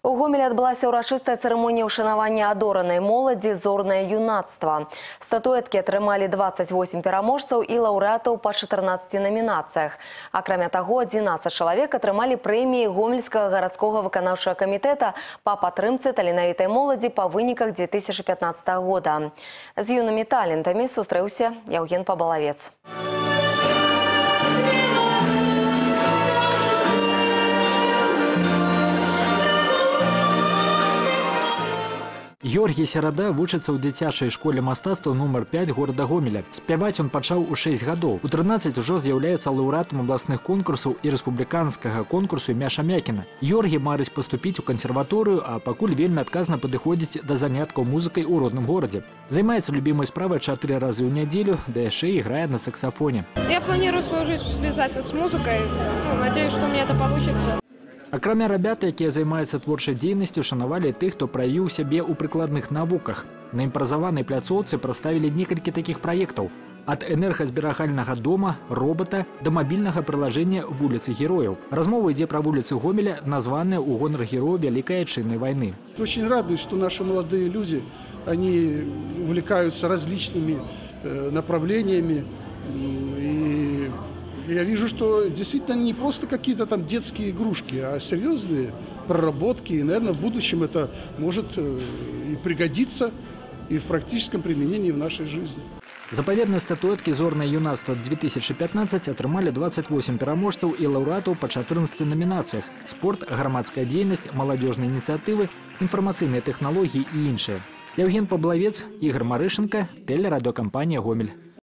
У Гомелі адбылася ўрачыстая цырымонія ўшанавання адоранай моладзі «Зорнае юнацтва». Статуэткі атрымалі 28 пераможцаў і лаўрэатаў па 14 номінацыях. Акрамя таго, 11 чалавек атрымалі прэміі Гомельскага гарадскога выканаўчага камітэта па падтрымцы таленавітай моладзі па выніках 2015 года. З юнымі талентамі сустрэўся Яўген Пабалавец. Георгій Серада вучыцца ў дзіцячай школе мастацтва нумар 5 горада Гомеля. Спяваць он пачаў у 6 гадоў. У 13 ужо з'яўляецца лаўрэатам абласных конкурсаў і рэспубліканскага конкурсу імя Шамякіна. Георгій марыць паступіць у кансерваторыю, а пакуль вельмі адказна падыходзіць да заняткаў музыкай у родным горадзе. Займаецца любімай справай 4 разы ў нядзелю, да яшчэ і грае на саксафоне. Я планирую свою жизнь связать с музыкой. Надеюсь, что у меня это получится. Акрамя рабят, якія займаюцца творчай дзейнасцю, шанавалі тых, хто праявіў сябе ў прыкладных навуках. На імпразаванай пляцоўцы прадставілі некалькі такіх праектаў. Ад энергазберагальнага дома, робота да мабільнага прылажэння вуліцы герояў. Размова ідзе пра вуліцы Гомеля, названыя ў гонар герояў Вялікай Отчинной войны. Очень радует, что наши молодые люди, они увлекаются различными направлениями. И я вижу, что действительно не просто какие-то там детские игрушки, а серьезные проработки. И, наверное, в будущем это может и пригодиться и в практическом применении в нашей жизни. Запаведныя статуэткі «Зорнае юнацтва-2015» атрымалі 28 пераможцаў і лаўрэатаў па 14 номінацыях: спорт, грамадская дзейнасць, маладзёжныя ініцыятывы, інфармацыйныя тэхналогіі і іншыя. Яўген Пабалавец, Ігор Марышенко, тэлерадыёкампанія «Гомель».